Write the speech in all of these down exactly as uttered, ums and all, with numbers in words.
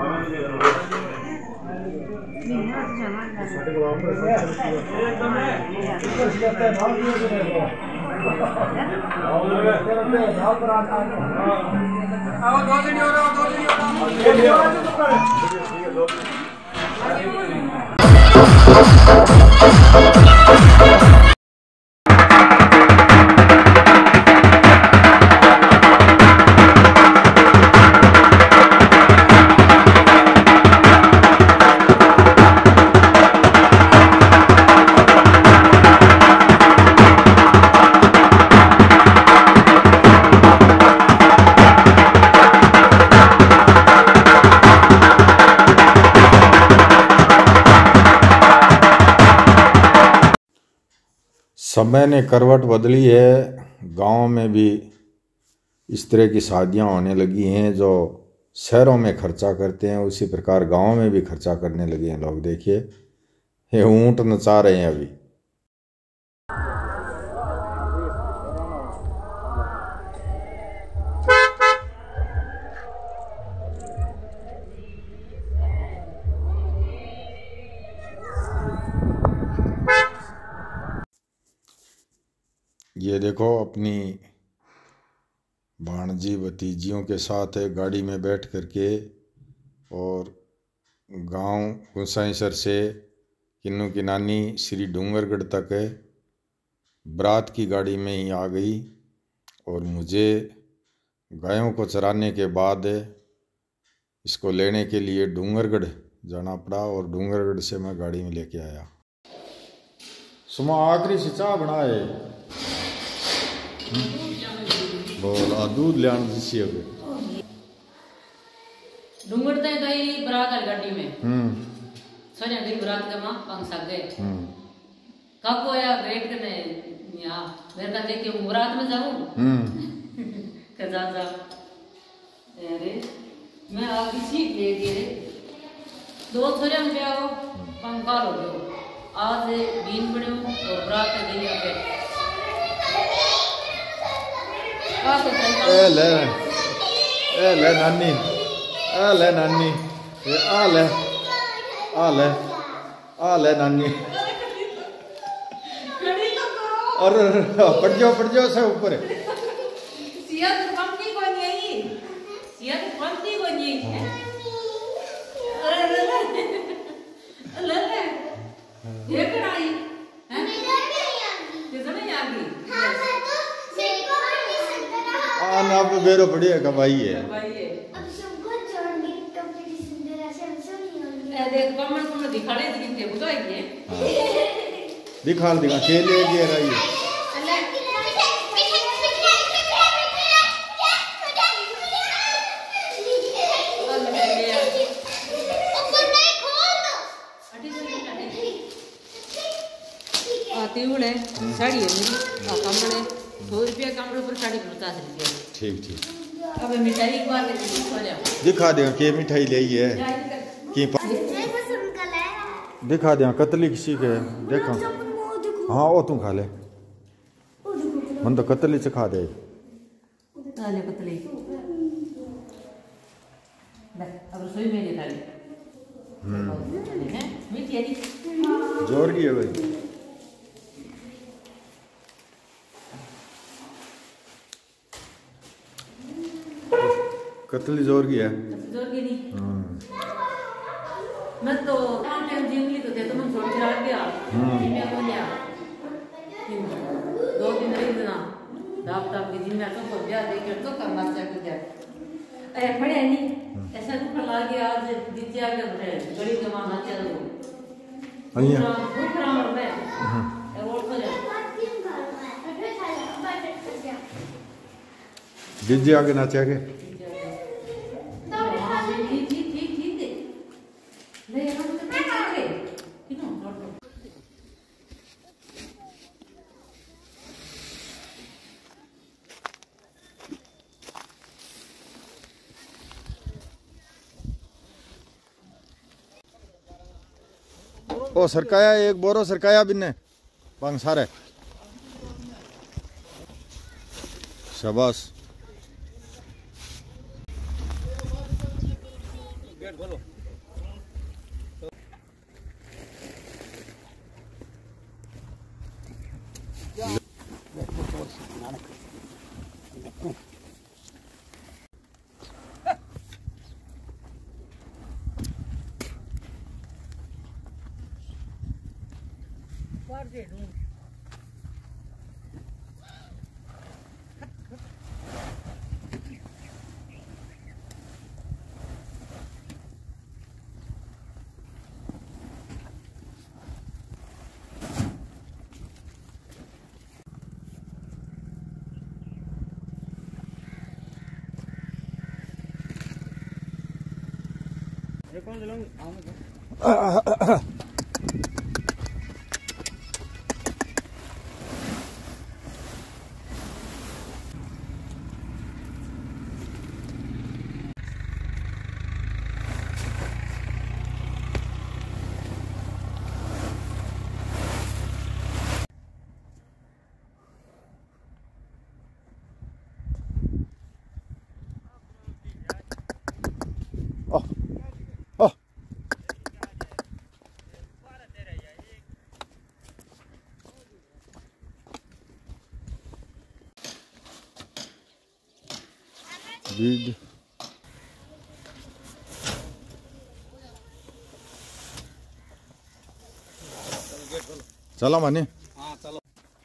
समय ने करवट बदली है। गांव में भी इस तरह की शादियां होने लगी हैं। जो शहरों में खर्चा करते हैं उसी प्रकार गांव में भी खर्चा करने लगे हैं लोग। देखिए ये ऊंट नचा रहे हैं अभी। ये देखो अपनी भाणजी भतीजियों के साथ है गाड़ी में बैठ करके और गांव गुसाईसर से किन्नू की नानी श्री डूंगरगढ़ तक है बारात की गाड़ी में ही आ गई। और मुझे गायों को चराने के बाद इसको लेने के लिए डूंगरगढ़ जाना पड़ा और डूंगरगढ़ से मैं गाड़ी में लेके आया। सुमा आखिरी से चाह बनाए बोल आ दूध ले आने से अबे डूंगर तय तो ही बरात वाली गाड़ी में हम्म सजा गई बरात के मां पंग सक गए हम्म काको या वेट करने यहां मेरे का देख के बरात में जाऊं हम्म कजा जा अरे मैं आ किसी ले गए दो थोड़े में आओ पंखा हो गयो आज दिन बने और बरात गई आके ए ले ए ले नानी आ ले नानी ए आ ले आ ले आ ले नानी और पड़ जाओ पड़ जाओ से ऊपर सिया तो पंक्ति को नहीं सिया तो पंक्ति को नहीं अरे ले ले ले ये कराई हैं किसने नहीं आ गई आ ना पे बेरो पड़ी है कमाई है भाई ये अब सबको छोड़नी तो फिर सुंदर ऐसे ऐसे नहीं होगी ए देख कमर तुमने दिखाड़े दी थे वो तो है दिखा दिखा खेले के रही आती हूँ साड़ी है मेरी कमरे सौ रुपया कमरे पर साड़ी पचास रुपया ठीक ठीक। अब मिठाई एक बार दिखा दे के मिठाई ले है कि दिखा दे कतली किसी के देखा हाँ वो तू खा ले मन तो कतली से खा दे कतली अब रसोई में निकाल मीठी है जोर की है भाई कतली जोर की है जोर की नहीं मैं तो टाइम जिंदगी तो थे तो मैं छोड़ के आ गया मैं को लिया दो दिन रही ना दाप दाप के दिन में तो को जा देख तो करना चाहिए क्या अरे पड़े नहीं ऐसा दुख लगा आज दीदी आ गया बड़े बड़ी जमाना चल वो अइया भूख रहा हूं मैं और तो जा दीदी आगे नाचे आगे ओ सरकाया एक बोरो सरकाया बिन्ने पंग सारे शाबाश बीज चला माने हाँ चलो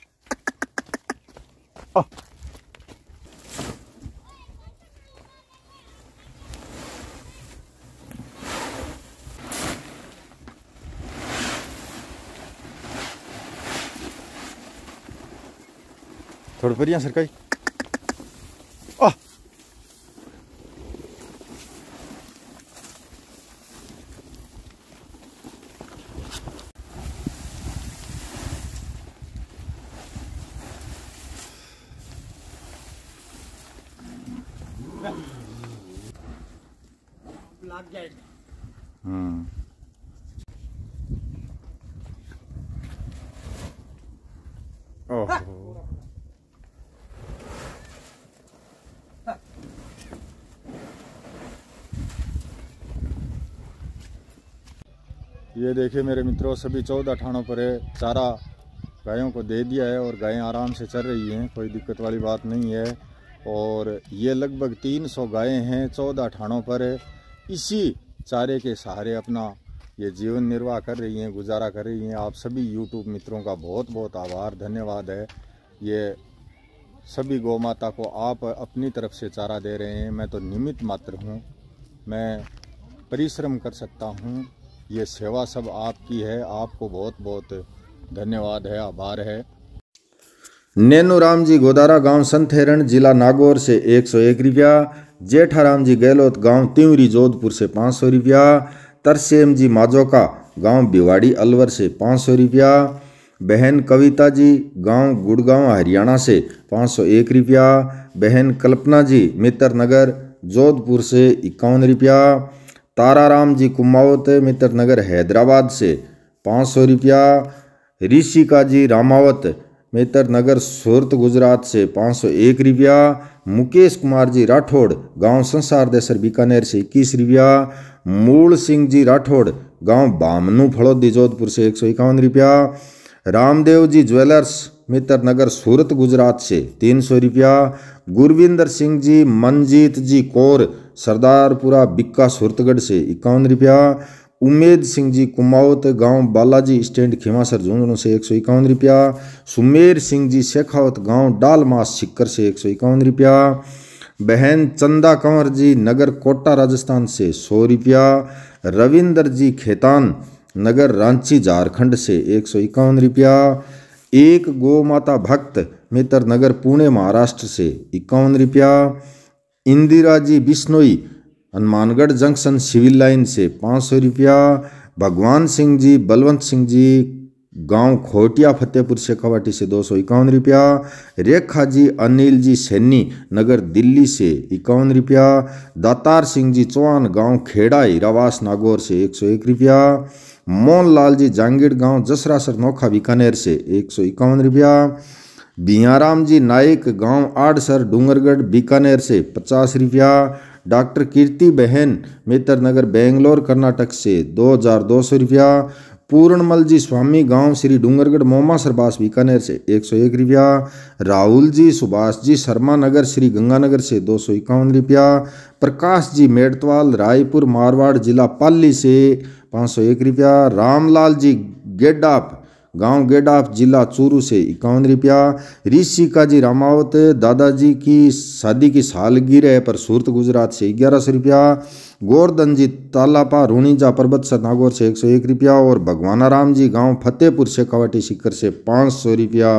थोड़ी परिया सरकाई लग जाएगा। हम्म ओहो ये देखिए मेरे मित्रों, सभी चौदह ठाणों पर चारा गायों को दे दिया है और गायें आराम से चल रही हैं, कोई दिक्कत वाली बात नहीं है। और ये लगभग तीन सौ गायें हैं चौदह ठाणों पर, इसी चारे के सहारे अपना ये जीवन निर्वाह कर रही हैं, गुजारा कर रही हैं। आप सभी यूट्यूब मित्रों का बहुत बहुत आभार, धन्यवाद है। ये सभी गौ माता को आप अपनी तरफ से चारा दे रहे हैं, मैं तो निमित्त मात्र हूँ, मैं परिश्रम कर सकता हूँ। ये सेवा सब आपकी है, आपको बहुत बहुत धन्यवाद है, आभार है। नैनूराम जी गोदारा गांव संथेरण जिला नागौर से एक सौ एक रुपया, जेठाराम जी गहलोत गांव तिवरी जोधपुर से पाँच सौ रुपया, तरसेम जी माजोका गांव भिवाड़ी अलवर से पाँच सौ रुपया, बहन कविता जी गांव गुड़गांव हरियाणा से पाँच सौ एक रुपया, बहन कल्पना जी मित्र नगर जोधपुर से इक्यावन रुपया, ताराराम जी कुमावत मित्र नगर हैदराबाद से पाँच सौ रुपया, ऋषिका जी रामावत मित्र नगर सूरत गुजरात से पाँच सौ एक रुपया, मुकेश कुमार जी राठौड़ गांव संसार देसर बीकानेर से इक्कीस रुपया, मूल सिंह जी राठौड़ गांव बामनू फड़ौदी जोधपुर से एक सौ इक्यावन रुपया, रामदेव जी ज्वेलर्स मित्र नगर सूरत गुजरात से तीन सौ रुपया, गुरविंदर सिंह जी मनजीत जी कौर सरदारपुरा बिक्का सूरतगढ़ से इक्यावन रुपया, उमेद सिंह जी कुमावत गांव बालाजी स्टैंड खेमासर झुंझुनू से एक सौ इक्यावन रुपया, सुमेर सिंह जी शेखावत गांव डालमास सिक्कर से एक सौ इक्यावन रुपया, बहन चंदा कंवर जी नगर कोटा राजस्थान से सौ रुपया, रविंदर जी खेतान नगर रांची झारखंड से एक सौ इक्यावन रुपया, एक गौ माता भक्त मित्र नगर पुणे महाराष्ट्र से इक्यावन रुपया, Indira ji Bishnoi Hanumangarh junction civil line से पाँच सौ रुपया, भगवान सिंह जी बलवंत सिंह जी गांव खोटिया फतेहपुर शेखावाटी से दो सौ इक्यावन रुपया, रेखा जी अनिल जी सैनी नगर दिल्ली से इक्यावन रुपया, दातार सिंह जी चौहान गांव खेड़ा हीरावास नागौर से एक सौ एक रुपया, मोहनलाल जी जांगीड़ गांव जसरासर नोखा बीकानेर से एक सौ इक्यावन रुपया, बियाराम जी नाइक गांव आड़सर डूंगरगढ़ बीकानेर से पचास रुपया, डॉक्टर कीर्ति बहन मित्र नगर बेंगलोर कर्नाटक से दो हज़ार दो सौ रुपया। पूर्णमल जी स्वामी गांव श्री डूंगरगढ़ मोमा सरबास बीकानेर से एक सौ एक रुपया। राहुल जी सुभाष जी शर्मा नगर श्री गंगानगर से दो सौ इक्यावन रुपया। प्रकाश जी मेड़तवाल रायपुर मारवाड़ जिला पाली से पाँच सौ एक रुपया। रामलाल जी गेडाप गांव गेडाप जिला चूरू से इक्यावन रुपया। ऋषिका जी रामावत दादाजी की शादी की सालगिरह पर सूरत गुजरात से ग्यारह सौ रुपया। गोवर्धन जी तालापा रूणीजा पर्वतसर नागौर से एक सौ एक रुपया। और भगवानाराम जी गांव फतेहपुर शेखावाटी सीकर से पाँच सौ रुपया।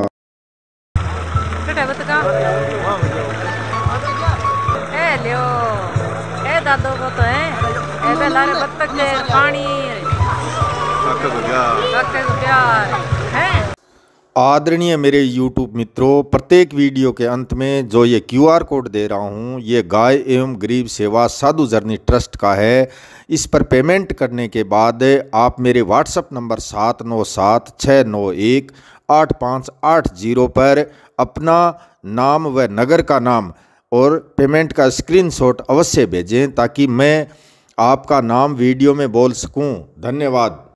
आदरणीय मेरे यूट्यूब मित्रों, प्रत्येक वीडियो के अंत में जो ये क्यू आर कोड दे रहा हूँ ये गाय एवं गरीब सेवा साधु जर्नी ट्रस्ट का है। इस पर पेमेंट करने के बाद आप मेरे व्हाट्सएप नंबर सात नौ सात छः नौ एक आठ पाँच आठ जीरो पर अपना नाम व नगर का नाम और पेमेंट का स्क्रीनशॉट अवश्य भेजें ताकि मैं आपका नाम वीडियो में बोल सकूं। धन्यवाद।